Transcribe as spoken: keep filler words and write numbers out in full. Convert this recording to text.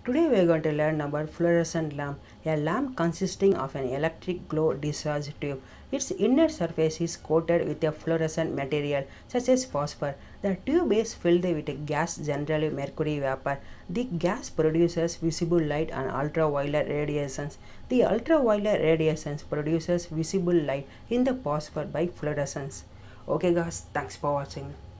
Today we are going to learn about fluorescent lamp, a lamp consisting of an electric glow discharge tube. Its inner surface is coated with a fluorescent material such as phosphor. The tube is filled with a gas, generally mercury vapor. The gas produces visible light and ultraviolet radiations. The ultraviolet radiations produces visible light in the phosphor by fluorescence. Okay guys, thanks for watching.